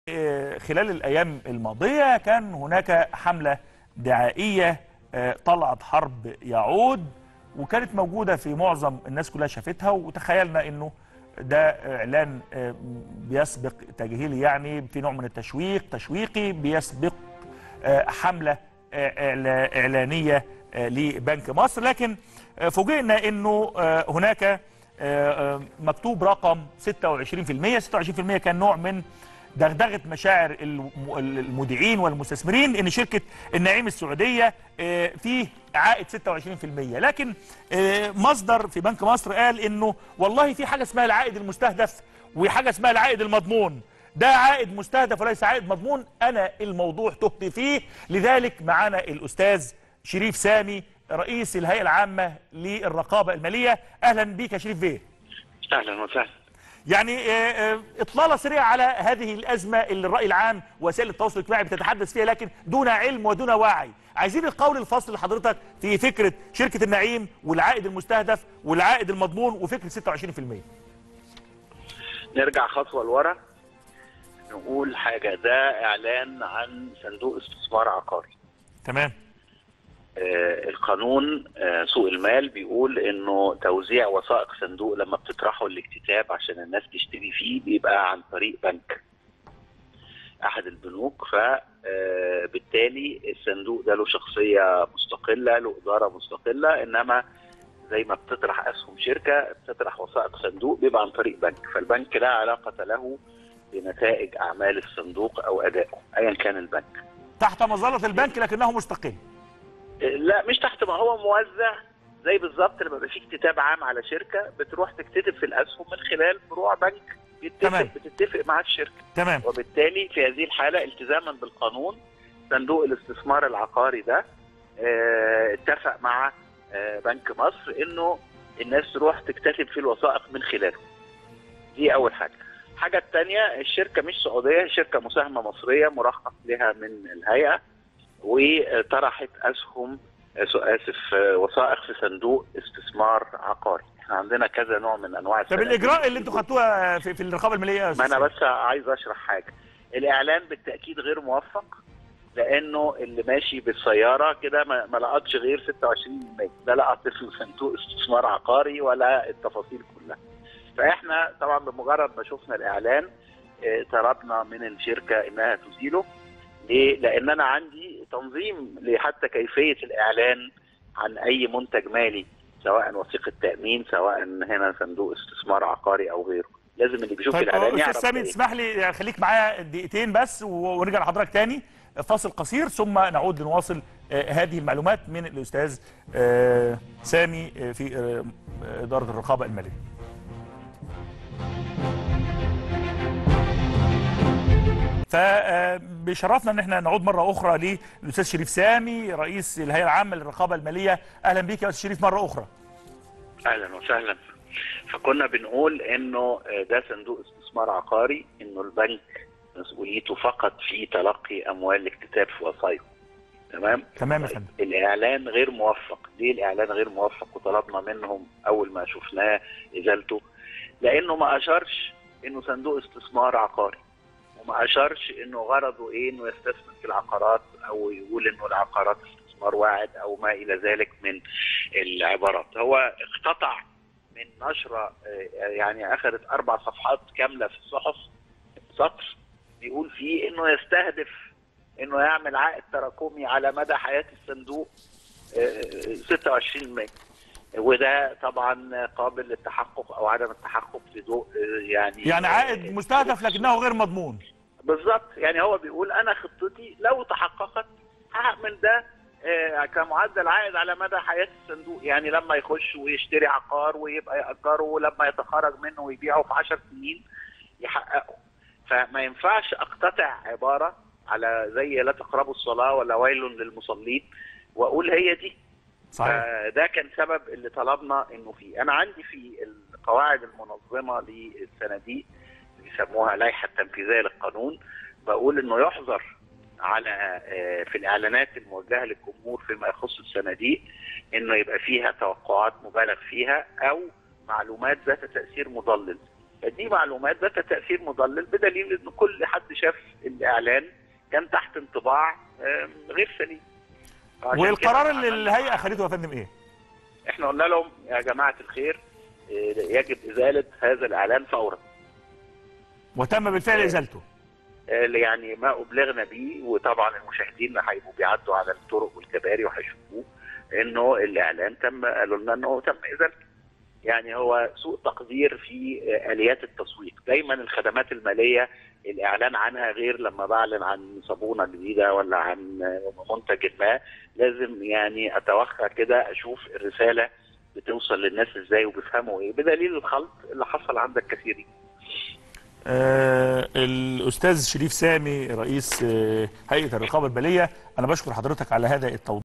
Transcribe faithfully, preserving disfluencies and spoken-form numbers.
خلال الأيام الماضية كان هناك حملة دعائية طلعت حرب يعود، وكانت موجودة في معظم الناس كلها شافتها، وتخيلنا انه ده اعلان بيسبق تجهيلي، يعني في نوع من التشويق تشويقي بيسبق حملة اعلانية لبنك مصر. لكن فوجئنا انه هناك مكتوب رقم ستة وعشرين بالمئة. ستة وعشرين بالمئة كان نوع من دغدغه مشاعر المودعين والمستثمرين ان شركه النعيم السعوديه فيه عائد ستة وعشرين بالمئة، لكن مصدر في بنك مصر قال انه والله في حاجه اسمها العائد المستهدف وحاجه اسمها العائد المضمون. ده عائد مستهدف وليس عائد مضمون. انا الموضوع تهت فيه، لذلك معانا الاستاذ شريف سامي رئيس الهيئه العامه للرقابه الماليه. اهلا بيك يا شريف بيه. اهلا وسهلا. يعني اطلاله سريعه على هذه الازمه اللي الراي العام ووسائل التواصل الاجتماعي بتتحدث فيها، لكن دون علم ودون وعي. عايزين القول الفصل لحضرتك في فكره شركه النعيم والعائد المستهدف والعائد المضمون وفكره ستة وعشرين بالمئة. نرجع خطوه لورا، نقول حاجه. ده اعلان عن صندوق استثمار عقاري. تمام. آه القانون آه سوق المال بيقول انه توزيع وثائق صندوق لما بتطرحه الاكتتاب عشان الناس تشتري فيه بيبقى عن طريق بنك، احد البنوك. فبالتالي الصندوق ده له شخصيه مستقله، له اداره مستقله، انما زي ما بتطرح اسهم شركه بتطرح وثائق صندوق بيبقى عن طريق بنك. فالبنك لا علاقه له بنتائج اعمال الصندوق او ادائه ايا كان البنك. تحت مظله البنك لكنه مستقل. لا مش تحت، ما هو موزع زي بالظبط لما يبقى في اكتتاب عام على شركه بتروح تكتتب في الاسهم من خلال فروع بنك بتتفق بتتفق مع الشركه. تمام. وبالتالي في هذه الحاله التزاما بالقانون صندوق الاستثمار العقاري ده اه اتفق مع اه بنك مصر انه الناس تروح تكتتب في الوثائق من خلاله. دي اول حاجه. الحاجه الثانيه، الشركه مش سعوديه، شركه مساهمه مصريه مرخص لها من الهيئه، وطرحت اسهم اسف وثائق في صندوق استثمار عقاري. احنا عندنا كذا نوع من انواع طب الاجراء اللي انتوا خدتوها في, في الرقابه الماليه؟ ما انا بس عايز اشرح حاجه. الاعلان بالتاكيد غير موفق، لانه اللي ماشي بالسياره كده ما, ما لقطش غير ستة وعشرين بالمئة، لا لقط في صندوق استثمار عقاري ولا التفاصيل كلها. فاحنا طبعا بمجرد ما شفنا الاعلان طلبنا من الشركه انها تزيله. ليه؟ لان انا عندي تنظيم لحتى كيفيه الاعلان عن اي منتج مالي، سواء وثيقه تامين، سواء هنا صندوق استثمار عقاري او غيره. لازم اللي بيشوف طيب الاعلان يعرف. استاذ سامي تسمح لي خليك معايا دقيقتين بس ونرجع لحضرتك تاني، فاصل قصير ثم نعود لنواصل هذه المعلومات من الاستاذ سامي في اداره الرقابه الماليه. فبشرفنا ان احنا نعود مره اخرى للاستاذ شريف سامي رئيس الهيئه العامه للرقابه الماليه. اهلا بيك يا استاذ شريف مره اخرى. اهلا وسهلا. فكنا بنقول انه ده صندوق استثمار عقاري، انه البنك مسؤوليته فقط في تلقي اموال الاكتتاب في وثائقه. تمام؟ تمام يا فندم. الاعلان غير موفق. ليه الاعلان غير موفق؟ وطلبنا منهم اول ما شفناه ازالته، لانه ما اشارش انه صندوق استثمار عقاري، وما اشارش انه غرضه ايه، انه يستثمر في العقارات او يقول انه العقارات استثمار واعد او ما الى ذلك من العبارات. هو اقتطع من نشره يعني اخذت اربع صفحات كامله في الصحف، سطر بيقول فيه انه يستهدف انه يعمل عائد تراكمي على مدى حياه الصندوق ستة وعشرين بالمئة، وده طبعا قابل للتحقق او عدم التحقق في ضوء يعني يعني عائد مستهدف لكنه غير مضمون. بالظبط. يعني هو بيقول انا خطتي لو تحققت هعمل ده كمعدل عائد على مدى حياه الصندوق، يعني لما يخش ويشتري عقار ويبقى يأجره ولما يتخرج منه ويبيعه في عشر سنين يحققه. فما ينفعش اقتطع عباره على زي لا تقربوا الصلاه ولا ويل للمصلين واقول هي دي. صحيح. ده كان سبب اللي طلبنا انه فيه. انا عندي في القواعد المنظمه للصناديق بيسموها اللائحه التنفيذيه للقانون، بقول انه يحظر على في الاعلانات الموجهه للجمهور فيما يخص الصناديق انه يبقى فيها توقعات مبالغ فيها او معلومات ذات تاثير مضلل. فدي معلومات ذات تاثير مضلل بدليل ان كل حد شاف الاعلان كان تحت انطباع غير سليم. والقرار اللي الهيئه اخذته يا فندم ايه؟ احنا قلنا لهم يا جماعه الخير يجب ازاله هذا الاعلان فورا. وتم بالفعل ازالته. يعني ما ابلغنا به، وطبعا المشاهدين هيبقوا بيعدوا على الطرق والكباري وهيشوفوه انه الاعلان تم، قالوا لنا انه تم ازالته. يعني هو سوء تقدير في اليات التسويق. دايما الخدمات الماليه الاعلان عنها غير لما بعلن عن صابونه جديده ولا عن منتج ما، لازم يعني اتوخى كده اشوف الرساله بتوصل للناس ازاي وبيفهموا ايه، بدليل الخلط اللي حصل عند الكثيرين. آه الاستاذ شريف سامي رئيس آه هيئه الرقابه الماليه، انا بشكر حضرتك على هذا التوضيح.